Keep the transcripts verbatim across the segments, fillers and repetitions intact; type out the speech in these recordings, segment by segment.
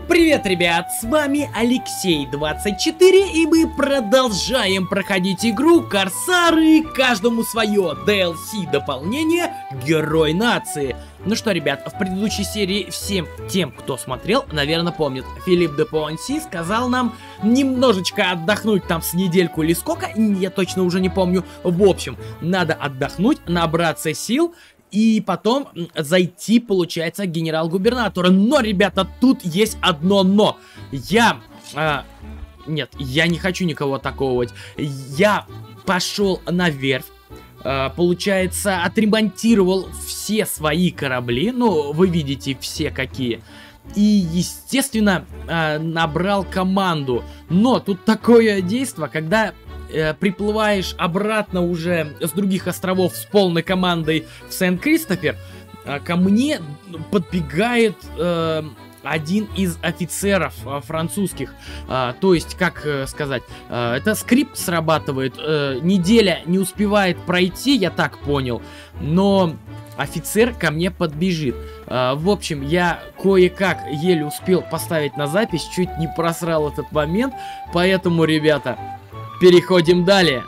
Привет, ребят, с вами Алексей двадцать четыре, и мы продолжаем проходить игру Корсары, каждому свое ди эл си дополнение Герой Нации. Ну что, ребят, в предыдущей серии всем тем, кто смотрел, наверное, помнит, Филипп де Понси сказал нам немножечко отдохнуть там с недельку или сколько, я точно уже не помню. В общем, надо отдохнуть, набраться сил и потом зайти, получается, к генерал-губернатору. Но, ребята, тут есть одно но. Я... А, нет, я не хочу никого атаковывать. Я пошел наверх. А, получается, отремонтировал все свои корабли. Ну, вы видите, все какие. И, естественно, а, набрал команду. Но тут такое действие, когда... приплываешь обратно уже с других островов с полной командой в Сент-Кристофер, ко мне подбегает э, один из офицеров э, французских. Э, то есть, как э, сказать, э, это скрипт срабатывает, э, неделя не успевает пройти, я так понял, но офицер ко мне подбежит. Uh, в общем, я кое-как еле успел поставить на запись, чуть не просрал этот момент, поэтому, ребята, переходим далее.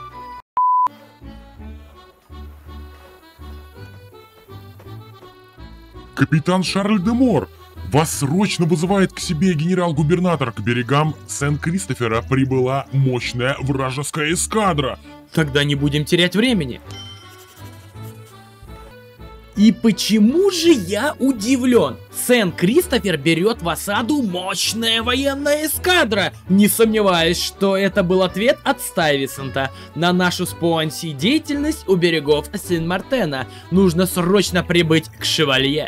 Капитан Шарль де Мор, вас срочно вызывает к себе генерал-губернатор. К берегам Сент-Кристофера прибыла мощная вражеская эскадра. Тогда не будем терять времени. И почему же я удивлен? Сент-Кристофер берет в осаду мощная военная эскадра. Не сомневаюсь, что это был ответ от Стайвисонта на нашу с Понси деятельность у берегов Сен-Мартена. Нужно срочно прибыть к Шевалье.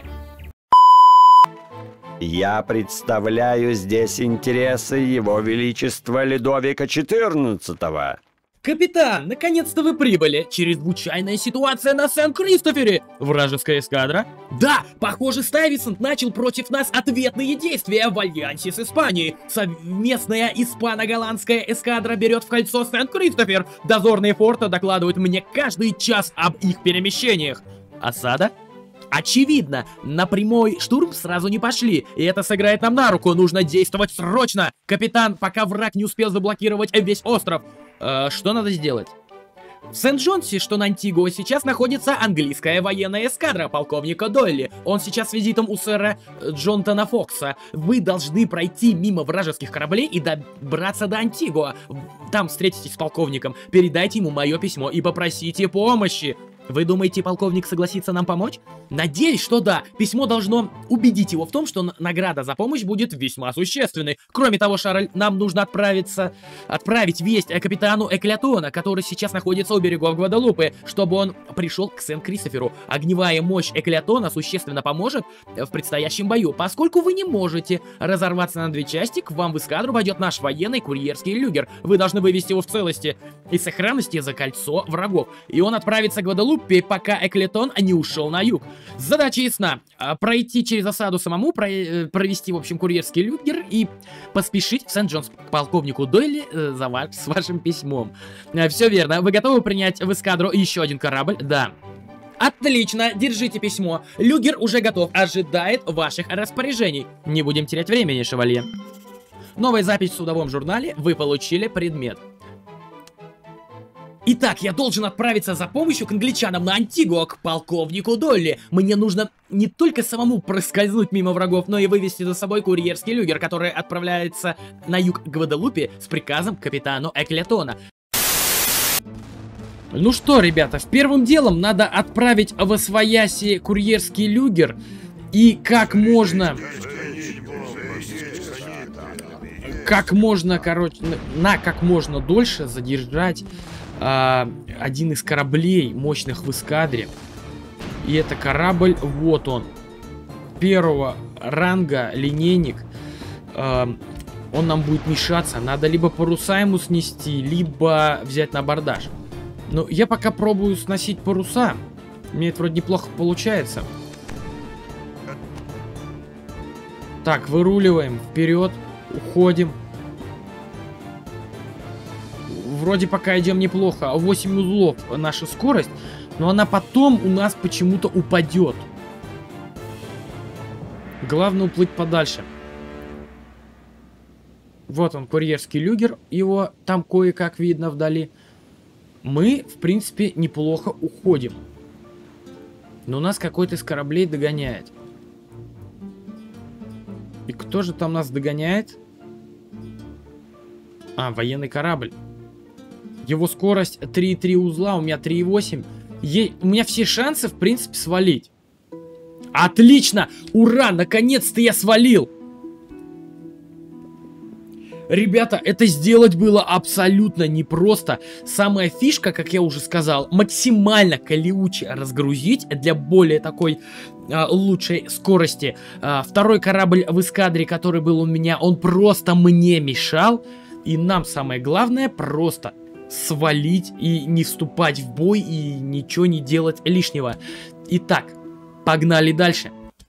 Я представляю здесь интересы Его Величества Людовика четырнадцатого. Капитан, наконец-то вы прибыли. Чрезвычайная ситуация на Сент-Кристофере. Вражеская эскадра? Да, похоже, Стайвисонт начал против нас ответные действия в альянсе с Испанией. Совместная испано-голландская эскадра берет в кольцо Сент-Кристофер. Дозорные форта докладывают мне каждый час об их перемещениях. Осада? Очевидно, на прямой штурм сразу не пошли, и это сыграет нам на руку, нужно действовать срочно. Капитан, пока враг не успел заблокировать весь остров. Э, что надо сделать? В Сент-Джонсе, что на Антигуа, сейчас находится английская военная эскадра полковника Дойли. Он сейчас с визитом у сэра Джонатана Фокса. Вы должны пройти мимо вражеских кораблей и добраться до Антигуа. Там встретитесь с полковником, передайте ему мое письмо и попросите помощи. Вы думаете, полковник согласится нам помочь? Надеюсь, что да. Письмо должно убедить его в том, что награда за помощь будет весьма существенной. Кроме того, Шарль, нам нужно отправиться... Отправить весть капитану Эклятона, который сейчас находится у берегов Гваделупы, чтобы он пришел к Сент-Кристоферу. Огневая мощь Эклятона существенно поможет в предстоящем бою. Поскольку вы не можете разорваться на две части, к вам в эскадру войдет наш военный курьерский люгер. Вы должны вывести его в целости и сохранности за кольцо врагов. И он отправится к Гваделупе, пока Эклятон не ушел на юг. Задача ясна. Пройти через осаду самому, про провести, в общем, курьерский люгер и поспешить в Сент-Джонс к полковнику Дойли э, за ваш с вашим письмом. Э, все верно. Вы готовы принять в эскадру еще один корабль? Да. Отлично, держите письмо. Люгер уже готов, ожидает ваших распоряжений. Не будем терять времени, шевалье. Новая запись в судовом журнале. Вы получили предмет. Итак, я должен отправиться за помощью к англичанам на Антигуа, к полковнику Долли. Мне нужно не только самому проскользнуть мимо врагов, но и вывести за собой курьерский люгер, который отправляется на юг к Гваделупе с приказом капитану Эклятона. Ну что, ребята, в первым делом надо отправить в Освояси курьерский люгер и как можно... Как можно, короче, на как можно дольше задержать... Uh, один из кораблей мощных в эскадре. И это корабль, вот он, первого ранга, линейник. uh, Он нам будет мешаться. Надо либо паруса ему снести, либо взять на абордаж. Но я пока пробую сносить паруса. Мне это вроде неплохо получается. Так, выруливаем вперед, уходим. Вроде пока идем неплохо. восемь узлов наша скорость. Но она потом у нас почему-то упадет. Главное уплыть подальше. Вот он, курьерский люгер, его там кое-как видно вдали. Мы, в принципе, неплохо уходим. Но нас какой-то из кораблей догоняет. И кто же там нас догоняет? А, военный корабль. Его скорость три и три узла, у меня три и восемь. Е... У меня все шансы, в принципе, свалить. Отлично! Ура! Наконец-то я свалил! Ребята, это сделать было абсолютно непросто. Самая фишка, как я уже сказал, максимально колеуче разгрузить для более такой а, лучшей скорости. А, второй корабль в эскадре, который был у меня, он просто мне мешал. И нам самое главное просто свалить и не вступать в бой и ничего не делать лишнего. Итак, погнали дальше.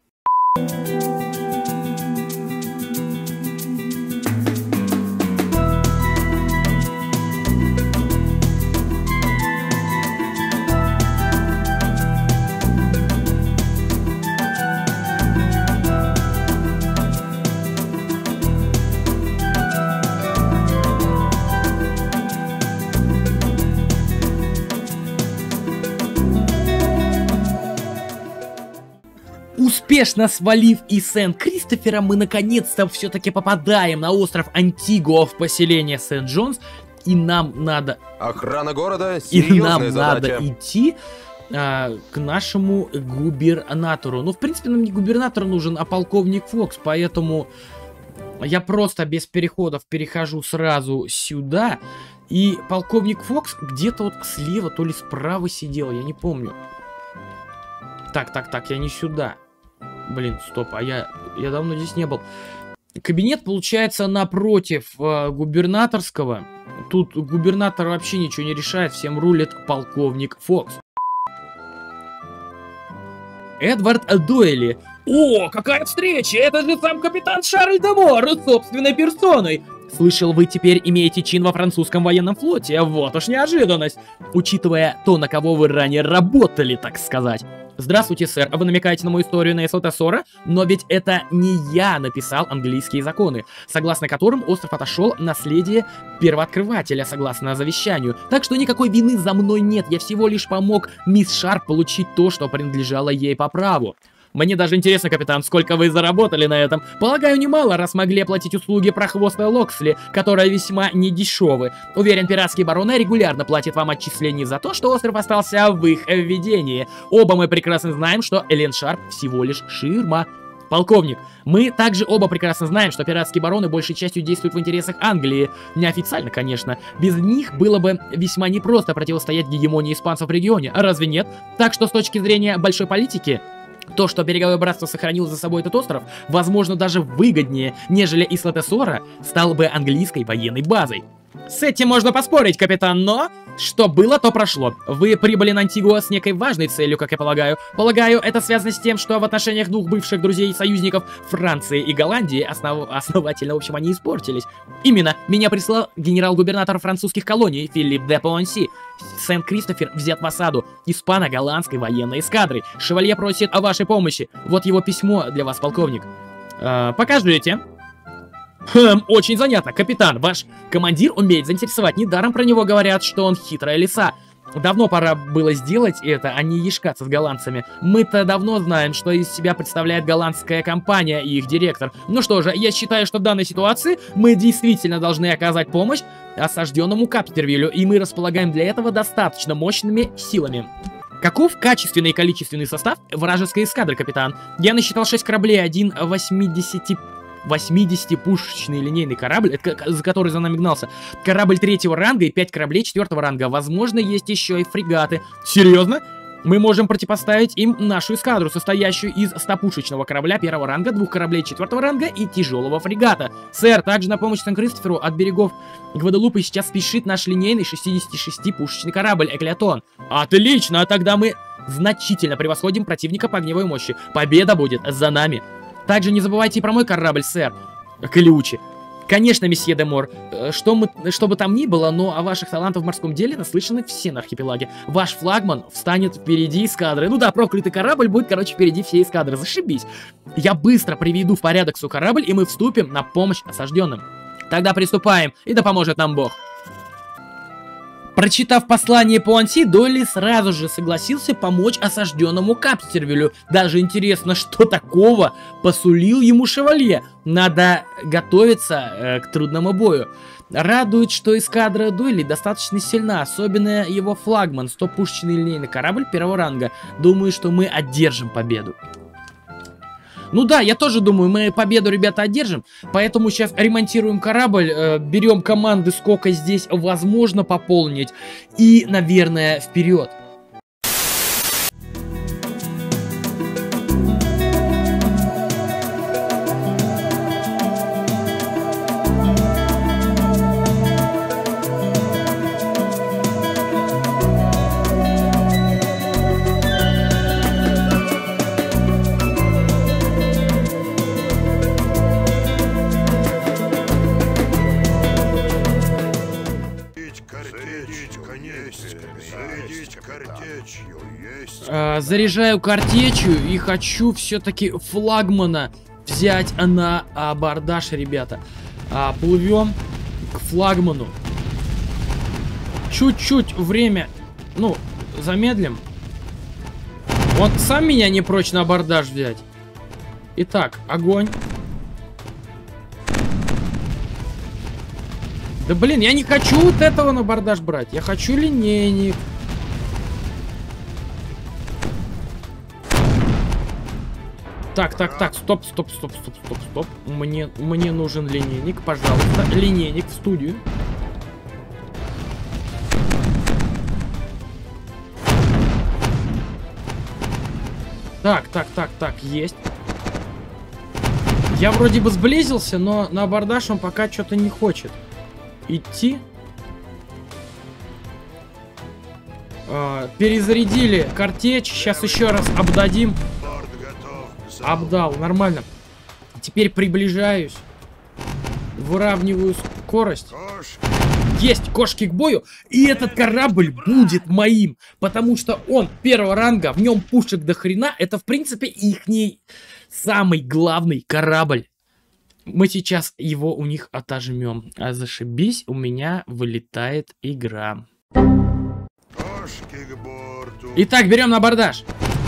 Успешно свалив из Сент-Кристофера, мы наконец-то все-таки попадаем на остров Антигуа в поселение Сент-Джонс. И нам надо... Охрана города, И серьезная нам задача. надо идти а, к нашему губернатору. Ну, в принципе, нам не губернатор нужен, а полковник Фокс. Поэтому я просто без переходов перехожу сразу сюда. И полковник Фокс где-то вот слева, то ли справа сидел, я не помню. Так, так, так, я не сюда. Блин, стоп, а я, я давно здесь не был. Кабинет, получается, напротив э, губернаторского. Тут губернатор вообще ничего не решает, всем рулит полковник Фокс. Эдвард Дуэли. О, какая встреча! Это же сам капитан Шарль де Мор собственной персоной. Слышал, вы теперь имеете чин во французском военном флоте. Вот уж неожиданность. Учитывая то, на кого вы ранее работали, так сказать. Здравствуйте, сэр. Вы намекаете на мою историю на Эслотесора? Но ведь это не я написал английские законы, согласно которым остров отошел наследие первооткрывателя, согласно завещанию. Так что никакой вины за мной нет. Я всего лишь помог мисс Шарп получить то, что принадлежало ей по праву. Мне даже интересно, капитан, сколько вы заработали на этом. Полагаю, немало, раз могли оплатить услуги прохвоста Локсли, которые весьма недешевы. Уверен, пиратские бароны регулярно платят вам отчисления за то, что остров остался в их ведении. Оба мы прекрасно знаем, что Элен Шарп всего лишь ширма. Полковник, мы также оба прекрасно знаем, что пиратские бароны большей частью действуют в интересах Англии. Неофициально, конечно. Без них было бы весьма непросто противостоять гегемонии испанцев в регионе, разве нет? Так что с точки зрения большой политики... То, что береговое братство сохранило за собой этот остров, возможно, даже выгоднее, нежели Ислотесора стал бы английской военной базой. С этим можно поспорить, капитан, но... Что было, то прошло. Вы прибыли на Антигуа с некой важной целью, как я полагаю. Полагаю, это связано с тем, что в отношениях двух бывших друзей и союзников Франции и Голландии основ... основательно, в общем, они испортились. Именно, меня прислал генерал-губернатор французских колоний Филипп де Понси. Сент-Кристофер взят в осаду испано-голландской военной эскадрой. Шевалье просит о вашей помощи. Вот его письмо для вас, полковник. Э, покажите. Хм, очень занятно, капитан. Ваш командир умеет заинтересовать. Недаром про него говорят, что он хитрая лиса. Давно пора было сделать это, а не яшкаться с голландцами. Мы-то давно знаем, что из себя представляет голландская компания и их директор. Ну что же, я считаю, что в данной ситуации мы действительно должны оказать помощь осажденному Капстервилю, и мы располагаем для этого достаточно мощными силами. Каков качественный и количественный состав вражеской эскадры, капитан? Я насчитал шесть кораблей, один восьмидесяти... восьмидесятипушечный линейный корабль, это, за который за нами гнался, корабль третьего ранга и пять кораблей четвертого ранга. Возможно, есть еще и фрегаты. Серьезно? Мы можем противопоставить им нашу эскадру, состоящую из стопушечного корабля первого ранга, двух кораблей четвертого ранга и тяжелого фрегата. Сэр, также на помощь Сент-Кристоферу от берегов Гваделупы сейчас спешит наш линейный шестидесятишестипушечный корабль Эклеотон. Отлично, тогда мы значительно превосходим противника по огневой мощи. Победа будет за нами. Также не забывайте и про мой корабль, сэр. Колючий. Конечно, месье де Мор, что, мы, что бы там ни было, но о ваших талантах в морском деле наслышаны все на архипелаге. Ваш флагман встанет впереди эскадры. Ну да, проклятый корабль будет, короче, впереди всей эскадры. Зашибись. Я быстро приведу в порядок свой корабль, и мы вступим на помощь осажденным. Тогда приступаем, и да поможет нам Бог. Прочитав послание Пуанси, Долли сразу же согласился помочь осажденному Капстервилю. Даже интересно, что такого посулил ему шевалье. Надо готовиться э, к трудному бою. Радует, что эскадра Долли достаточно сильна, особенно его флагман, сто-пушечный линейный корабль первого ранга. Думаю, что мы одержим победу. Ну да, я тоже думаю, мы победу, ребята, одержим. Поэтому сейчас ремонтируем корабль, э, берем команды, сколько здесь возможно пополнить. И, наверное, вперед. Заряжаю картечью и хочу все-таки флагмана взять на абордаж, ребята. А, плывем к флагману. Чуть-чуть время, ну, замедлим. Он сам меня не прочь на абордаж взять. Итак, огонь. Да блин, я не хочу вот этого на абордаж брать. Я хочу линейник. Так, так, так, стоп, стоп, стоп, стоп, стоп, стоп. Мне, мне нужен линейник, пожалуйста. Линейник в студию. Так, так, так, так, есть. Я вроде бы сблизился, но на абордаж он пока что-то не хочет идти. А, перезарядили картечь. Сейчас еще раз обдадим. Обдал, нормально. Теперь приближаюсь. Выравниваю скорость. Есть, кошки к бою. И этот корабль будет моим. Потому что он первого ранга, в нем пушек до хрена. Это, в принципе, ихний самый главный корабль. Мы сейчас его у них отожмем. А зашибись, у меня вылетает игра. Итак, берем на абордаж.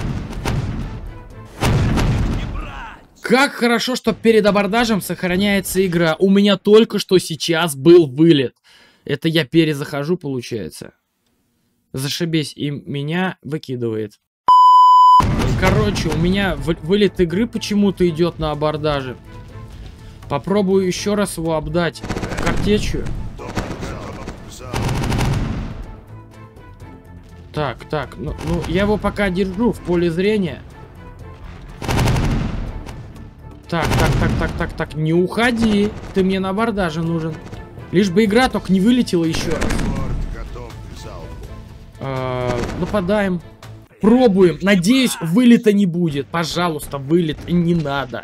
Как хорошо, что перед абордажем сохраняется игра. У меня только что сейчас был вылет. Это я перезахожу, получается. Зашибись, и меня выкидывает. Короче, у меня вылет игры почему-то идет на абордаже. Попробую еще раз его обдать картечью. Так, так, ну, ну я его пока держу в поле зрения. Так, так, так, так, так, так, не уходи. Ты мне на абордаже нужен. Лишь бы игра только не вылетела еще раз. А, нападаем. Пробуем. Надеюсь, вылета не будет. Пожалуйста, вылет не надо.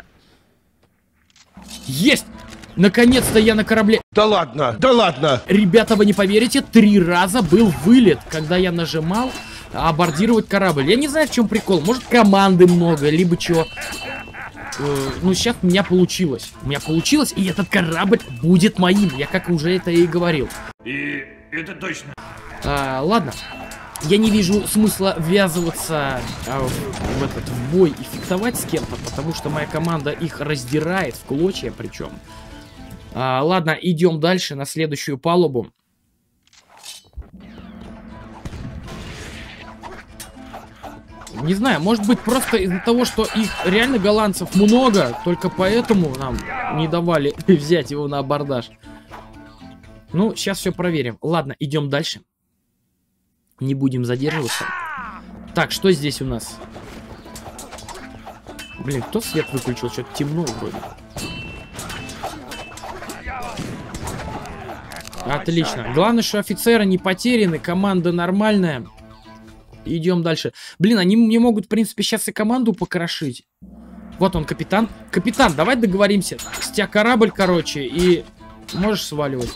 Есть! Наконец-то я на корабле. Да ладно, да ладно. Ребята, вы не поверите, три раза был вылет, когда я нажимал абордировать корабль. Я не знаю, в чем прикол. Может, команды много, либо чего. Ну, сейчас у меня получилось. У меня получилось, и этот корабль будет моим. Я как уже это и говорил. И это точно. А, ладно. Я не вижу смысла ввязываться а, в, в этот в бой и фехтовать с кем-то, потому что моя команда их раздирает в клочья, причем. А, ладно, идем дальше на следующую палубу. Не знаю, может быть, просто из-за того, что их реально голландцев много, только поэтому нам не давали взять его на абордаж. Ну, сейчас все проверим. Ладно, идем дальше. Не будем задерживаться. Так, что здесь у нас? Блин, кто свет выключил? Что-то темно вроде. Отлично. Главное, что офицеры не потеряны, команда нормальная. Идем дальше. Блин, они мне могут, в принципе, сейчас и команду покрошить. Вот он, капитан. Капитан, давай договоримся. С тебя корабль, короче, и можешь сваливать.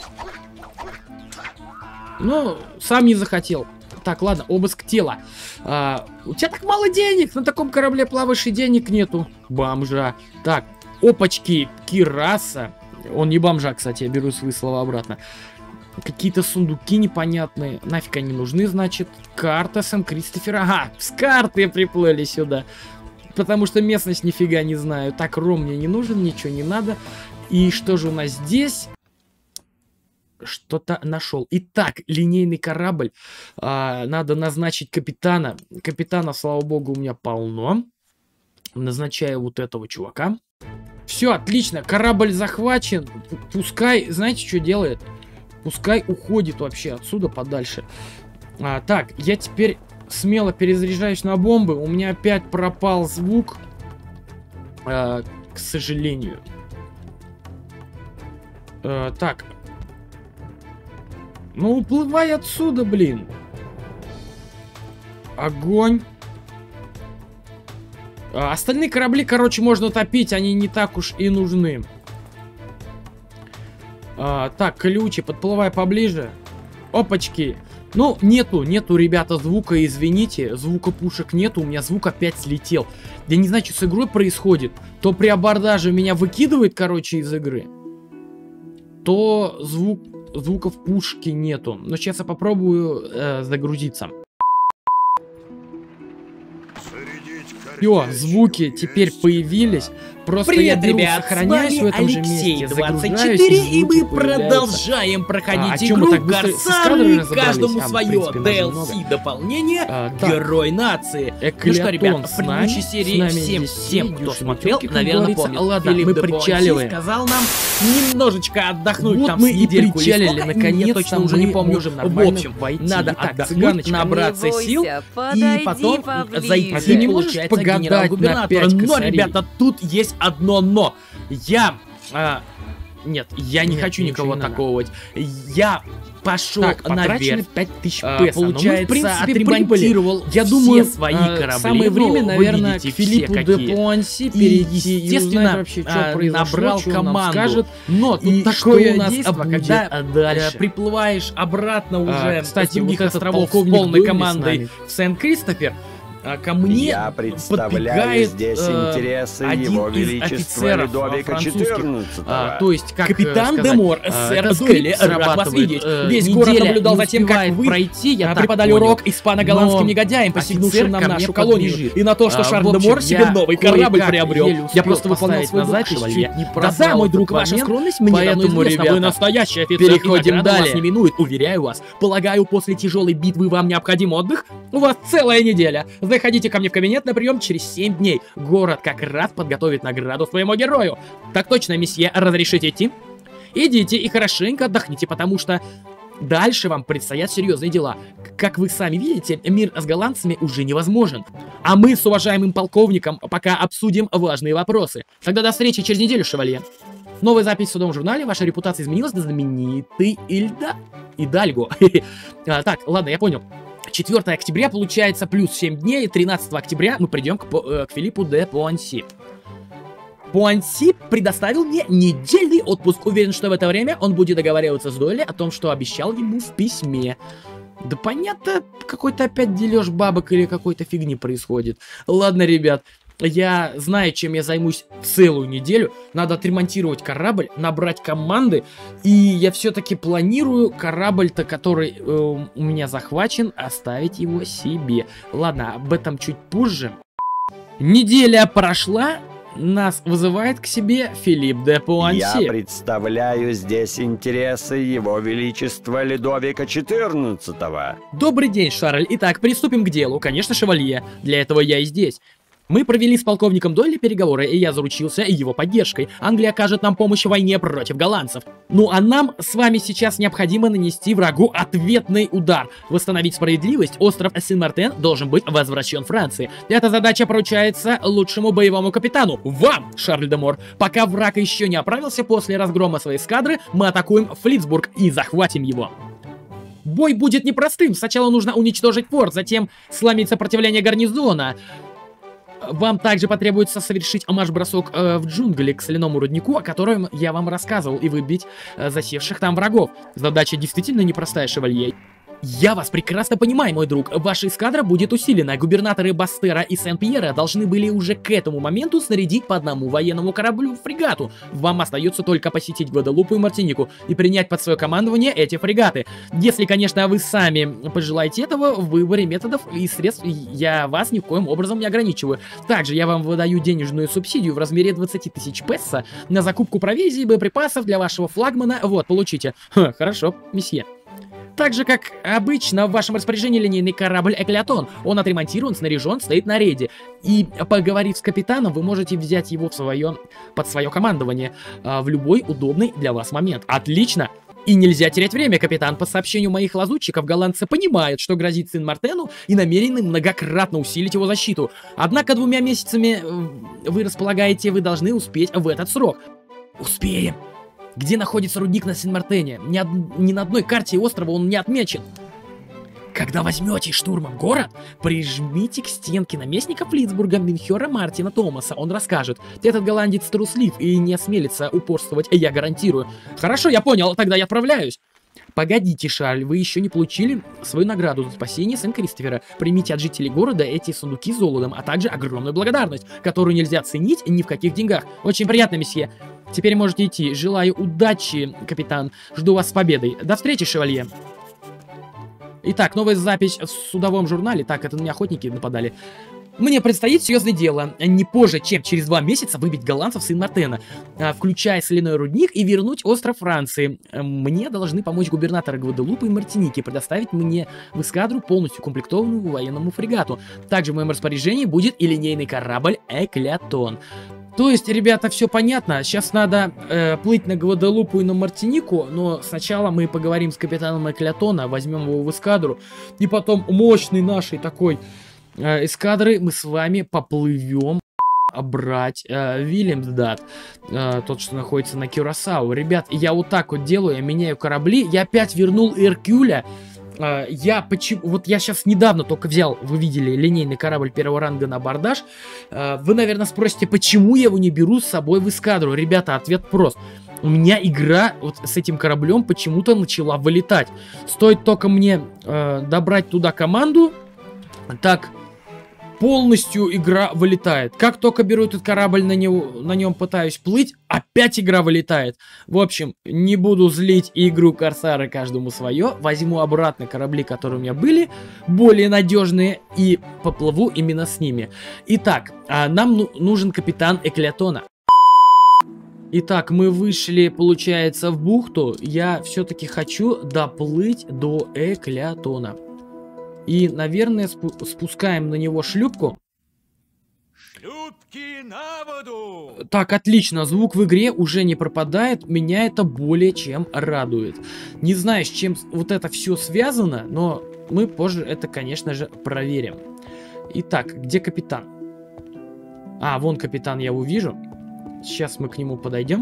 Ну, сам не захотел. Так, ладно, обыск тела. А, у тебя так мало денег. На таком корабле плаваешь, и денег нету. Бомжа. Так, опачки, кираса. Он не бомжа, кстати, я беру свои слова обратно. Какие-то сундуки непонятные. Нафиг они нужны, значит. Карта Сен-Кристофера. Ага, с карты приплыли сюда. Потому что местность нифига не знаю. Так, ром мне не нужен, ничего не надо. И что же у нас здесь? Что-то нашел. Итак, линейный корабль. А, надо назначить капитана. Капитана, слава богу, у меня полно. Назначаю вот этого чувака. Все, отлично. Корабль захвачен. Пускай, знаете, что делает? Пускай уходит вообще отсюда подальше. А, так, я теперь смело перезаряжаюсь на бомбы. У меня опять пропал звук. А, к сожалению. А, так. Ну, уплывай отсюда, блин. Огонь. А, остальные корабли, короче, можно топить. Они не так уж и нужны. А, так, ключи, подплывай поближе. Опачки. Ну, нету, нету, ребята, звука, извините. Звука пушек нету, у меня звук опять слетел. Я не знаю, что с игрой происходит. То при абордаже меня выкидывает, короче, из игры. То звук, звуков пушки нету. Но сейчас я попробую э, загрузиться. Все, звуки теперь появились. Просто Привет, я беру, ребят, сохраняюсь с в вами этом же Алексей месте, двадцать загружаюсь, четыре, и и мы звуки появляются. продолжаем проходить А, о чем мы игру так быстро с Корсары, кадрами разобрались? каждому А, в свое принципе, ди нас эл си много. дополнение А, так. Герой нации. Эклетон Ну что, ребят, в с предыдущей нами, серии с нами всем здесь тем, Сидюшин, кто смотрел, Тёмки, как наверное, говорится. помнит. Ладно, Филипп мы де Буонси причаливаем. сказал нам немножечко отдохнуть Вот там мы с и недельку или причалили, сколько, наконец-то я точно уже не мы помню. можем В нормально общем, войти. надо Итак, отдохнуть, цыганочка, набраться не сил бойся, и подойди потом поближе. зайти, А ты не можешь получается, погадать генерал-губернатора. на пять Но, косарей? ребята, тут есть одно но. Я... а, нет, я не Нет, хочу ничего никого не надо. таковывать. Я пошел Так, потрачено наверх. пять тысяч А, песо. Но мы, получается, в принципе, отремонтировал Я все думаю, свои а, корабли. самое время, Ну, вы наверное, видите к Филиппу все де какие. Пуанси И, перейти и естественно, узнать вообще, что а, произошло, набрал что он нам команду. скажет. Но тут И такое что у нас действо, будет когда дальше. э, приплываешь обратно уже А, кстати, с других вот этот островов с полковник полной был ли с командой нами? в Сен-Кристофер, а, ко мне Я представляю подбегает здесь э, интересы один его из величества офицеров, а, Людовика французских. четырнадцатого. А, то есть, как Капитан э, де сказать, Мор, а, сэр этот Дуэли, скрипт рад вас срабатывает, видеть. э, Весь город неделя наблюдал не за тем, как успевает вы пройти, я а, так преподали понял. урок испано-голландским Но негодяям, офицер посягнувшим нам ко нашу мне колонию, подлежит. и на то, что А, Шарль в де общем, Мор себе я новый корабль кое-как приобрел. еле Я успел просто выполнял поставить свой на долг, запись, шевалье. чуть не Да, прознал да, мой этот друг, ваша момент. скромность мне давно Поэтому, известна. Вы ребята, настоящий офицер, переходим и награда далее. вас не минует, уверяю вас. Полагаю, после тяжелой битвы вам необходим отдых? У вас целая неделя. Заходите ко мне в кабинет на прием через семь дней. Город как раз подготовит награду своему герою. Так точно, месье, разрешите идти? Идите и хорошенько отдохните, потому что дальше вам предстоят серьезные дела. Как вы сами видите, мир с голландцами уже невозможен. А мы с уважаемым полковником пока обсудим важные вопросы. Тогда до встречи через неделю, шевалье. Новая запись в судовом журнале. Ваша репутация изменилась до знаменитый Ильда... Идальго. А, так, ладно, я понял. четвёртого октября получается плюс семь дней. тринадцатого октября мы придем к, По- э, к Филиппу де Пуанси. Пуанси предоставил мне недельный отпуск. Уверен, что в это время он будет договариваться с Дуэли о том, что обещал ему в письме. Да понятно, какой-то опять дележ бабок или какой-то фигни происходит. Ладно, ребят, я знаю, чем я займусь целую неделю. Надо отремонтировать корабль, набрать команды. И я все-таки планирую корабль-то, который э, у меня захвачен, оставить его себе. Ладно, об этом чуть позже. Неделя прошла. Нас вызывает к себе Филипп де Пуанси. Я представляю здесь интересы его величества Людовика четырнадцатого. Добрый день, Шарль. Итак, приступим к делу. Конечно, шевалье. Для этого я и здесь. Мы провели с полковником Дойли переговоры, и я заручился его поддержкой. Англия окажет нам помощь в войне против голландцев. Ну а нам с вами сейчас необходимо нанести врагу ответный удар. Восстановить справедливость, остров Сен-Мартен должен быть возвращен Франции. Эта задача поручается лучшему боевому капитану, вам, Шарль де Мор. Пока враг еще не оправился после разгрома своей эскадры, мы атакуем Флицбург и захватим его. Бой будет непростым. Сначала нужно уничтожить форт, затем сломить сопротивление гарнизона. Вам также потребуется совершить марш-бросок э, в джунгли к соляному руднику, о котором я вам рассказывал, и выбить э, засевших там врагов. Задача действительно непростая, шевалье. Я вас прекрасно понимаю, мой друг. Ваша эскадра будет усилена. Губернаторы Бастера и Сен-Пьера должны были уже к этому моменту снарядить по одному военному кораблю-фрегату. Вам остается только посетить Гваделупу и Мартинику и принять под свое командование эти фрегаты. Если, конечно, вы сами пожелаете этого, в выборе методов и средств я вас ни в коем образом не ограничиваю. Также я вам выдаю денежную субсидию в размере двадцати тысяч песо на закупку провизии и боеприпасов для вашего флагмана. Вот, получите. Ха, хорошо, месье. Так же, как обычно, в вашем распоряжении линейный корабль Эклеотон. Он отремонтирован, снаряжен, стоит на рейде. И, поговорив с капитаном, вы можете взять его в свое, под свое командование а, в любой удобный для вас момент. Отлично! И нельзя терять время, капитан. По сообщению моих лазутчиков, голландцы понимают, что грозит Сен-Мартену, и намерены многократно усилить его защиту. Однако двумя месяцами вы располагаете, вы должны успеть в этот срок. Успеем! Где находится рудник на Сен-Мартене? Ни, од... Ни на одной карте острова он не отмечен. Когда возьмете штурмом город, прижмите к стенке наместника Флицбурга Менхера Мартина Томаса. Он расскажет. Этот голландец труслив и не осмелится упорствовать, я гарантирую. Хорошо, я понял, тогда я отправляюсь. Погодите, Шарль, вы еще не получили свою награду за спасение Сен-Кристофера. Примите от жителей города эти сундуки с золотом, а также огромную благодарность, которую нельзя ценить ни в каких деньгах. Очень приятно, месье. Теперь можете идти. Желаю удачи, капитан. Жду вас с победой. До встречи, шевалье. Итак, новая запись в судовом журнале. Так, это на меня охотники нападали. Мне предстоит серьезное дело. Не позже, чем через два месяца выбить голландцев с Сен-Мартена, включая соляной рудник, и вернуть остров Франции. Мне должны помочь губернаторы Гваделупы и Мартиники, предоставить мне в эскадру полностью комплектованную военному фрегату. Также в моем распоряжении будет и линейный корабль Эклеотон. То есть, ребята, все понятно. Сейчас надо э, плыть на Гваделупу и на Мартинику, но сначала мы поговорим с капитаном Эклеотона, возьмем его в эскадру, и потом мощный нашей такой э, эскадры мы с вами поплывем брать э, Вильямсдат, э, тот, что находится на Кюрасау. Ребят, я вот так вот делаю, я меняю корабли, я опять вернул Эркюля. Uh, я почему... Вот я сейчас недавно только взял, вы видели, линейный корабль первого ранга на абордаж. Uh, вы, наверное, спросите, почему я его не беру с собой в эскадру? Ребята, ответ прост. У меня игра вот с этим кораблем почему-то начала вылетать. Стоит только мне uh, добрать туда команду, так полностью игра вылетает. Как только беру этот корабль, на, него, на нем пытаюсь плыть, опять игра вылетает. В общем, не буду злить игру Корсара, каждому свое. Возьму обратно корабли, которые у меня были, более надежные, и поплыву именно с ними. Итак, нам ну, нужен капитан Эклеотона. Итак, мы вышли, получается, в бухту. Я все-таки хочу доплыть до Эклеотона. И, наверное, спу спускаем на него шлюпку. Шлюпки на воду! Так, отлично, звук в игре уже не пропадает, меня это более чем радует. Не знаю, с чем вот это все связано, но мы позже это, конечно же, проверим. Итак, где капитан? А, вон капитан, я его вижу. Сейчас мы к нему подойдем.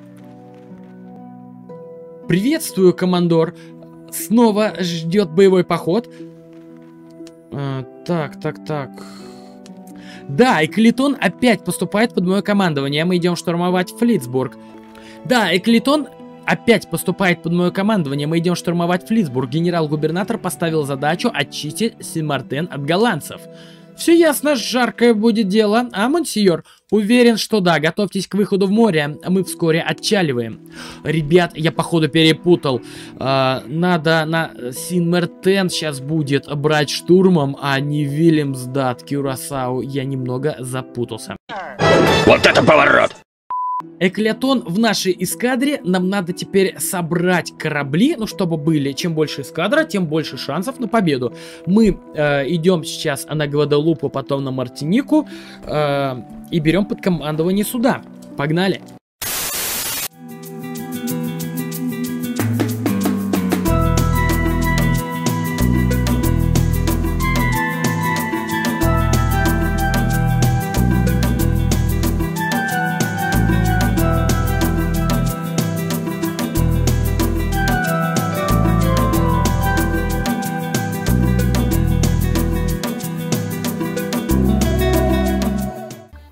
Приветствую, командор. Снова ждет боевой поход. А, так, так, так. Да, Эклеотон опять поступает под мое командование. Мы идем штурмовать Флицбург. Да, Эклеотон опять поступает под мое командование. Мы идем штурмовать Флицбург. Генерал-губернатор поставил задачу очистить Сен-Мартен от голландцев. Все ясно, жаркое будет дело, а, монсеньор? Уверен, что да, готовьтесь к выходу в море, мы вскоре отчаливаем. Ребят, я походу перепутал. А, надо на Сен-Мартен сейчас будет брать штурмом, а не Вильямсдат, Кюрасау. Я немного запутался. Вот это поворот! Эклеотон в нашей эскадре. Нам надо теперь собрать корабли, ну, чтобы были. Чем больше эскадра, тем больше шансов на победу. Мы э, идем сейчас на Гваделупу, потом на Мартинику э, и берем под командование суда. Погнали!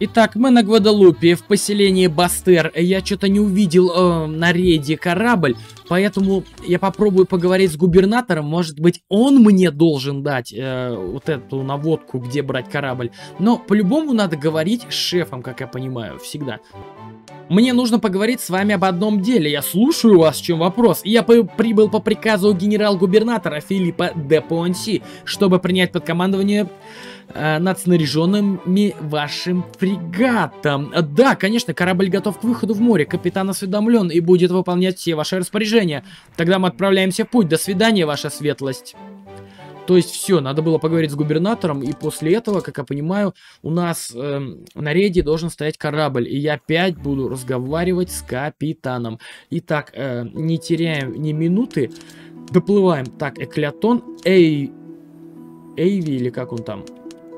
Итак, мы на Гваделупе, в поселении Бастер. Я что-то не увидел э, на рейде корабль, поэтому я попробую поговорить с губернатором. Может быть, он мне должен дать э, вот эту наводку, где брать корабль. Но по-любому надо говорить с шефом, как я понимаю, всегда. Мне нужно поговорить с вами об одном деле. Я слушаю вас, в чем вопрос. Я по прибыл по приказу генерал-губернатора Филиппа де Понси, чтобы принять под командование э, над снаряженными вашим фрегатом. Да, конечно, корабль готов к выходу в море. Капитан осведомлен и будет выполнять все ваши распоряжения. Тогда мы отправляемся в путь. До свидания, ваша светлость. То есть все, надо было поговорить с губернатором, и после этого, как я понимаю, у нас э, на рейде должен стоять корабль, и я опять буду разговаривать с капитаном. Итак, э, не теряем ни минуты, доплываем. Так, Эклятон, Эй... Эйви, или как он там?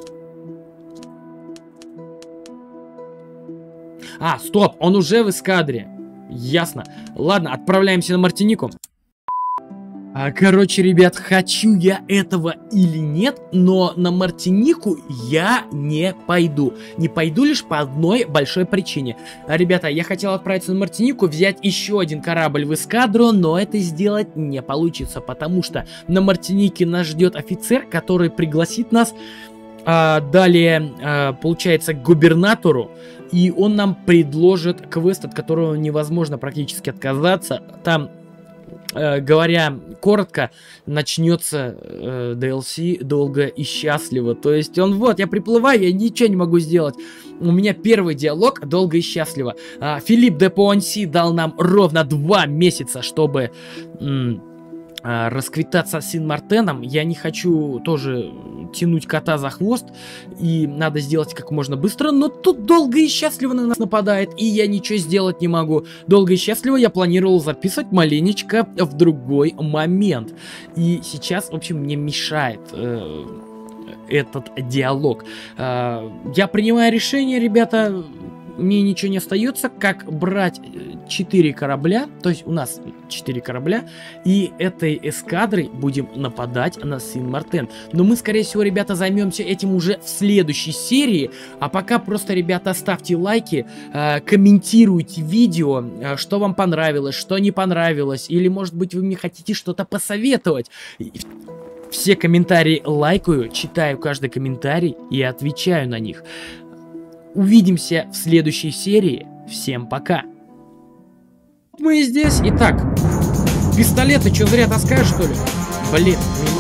А, стоп, он уже в эскадре. Ясно. Ладно, отправляемся на Мартинику. А, короче, ребят, хочу я этого или нет, но на Мартинику я не пойду. Не пойду лишь по одной большой причине. А, ребята, я хотел отправиться на Мартинику, взять еще один корабль в эскадру, но это сделать не получится, потому что на Мартинике нас ждет офицер, который пригласит нас а, далее, а, получается, к губернатору, и он нам предложит квест, от которого невозможно практически отказаться. Там... Говоря коротко, начнется э, ди эл си долго и счастливо. То есть он, вот, я приплываю, я ничего не могу сделать. У меня первый диалог долго и счастливо. А, Филипп де Понси дал нам ровно два месяца, чтобы м, а, расквитаться с Син-Мартеном. Я не хочу тоже тянуть кота за хвост, и надо сделать как можно быстро, но тут долго и счастливо на нас нападает, и я ничего сделать не могу. Долго и счастливо я планировал записывать маленечко в другой момент, и сейчас, в общем, мне мешает э, этот диалог. Э, я принимаю решение, ребята, мне ничего не остается, как брать четыре корабля, то есть у нас четыре корабля, и этой эскадрой будем нападать на Син-Мартен. Но мы, скорее всего, ребята, займемся этим уже в следующей серии, а пока просто, ребята, ставьте лайки, э, комментируйте видео, э, что вам понравилось, что не понравилось, или, может быть, вы мне хотите что-то посоветовать. Все комментарии лайкаю, читаю каждый комментарий и отвечаю на них. Увидимся в следующей серии. Всем пока. Мы здесь. Итак, пистолеты что, зря таскаешь, что ли? Блин.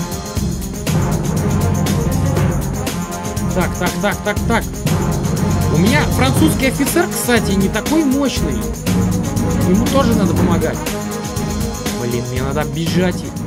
Так, так, так, так, так. У меня французский офицер, кстати, не такой мощный. Ему тоже надо помогать. Блин, мне надо бежать.